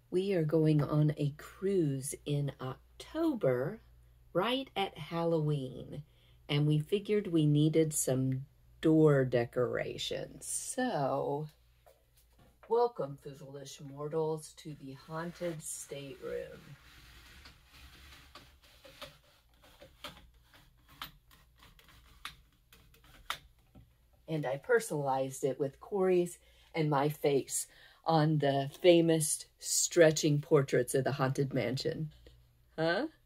We are going on a cruise in October, right at Halloween, and we figured we needed some door decorations. So, welcome, foolish mortals, to the haunted stateroom. And I personalized it with Corey's and my face on the famous stretching portraits of the Haunted Mansion. Huh?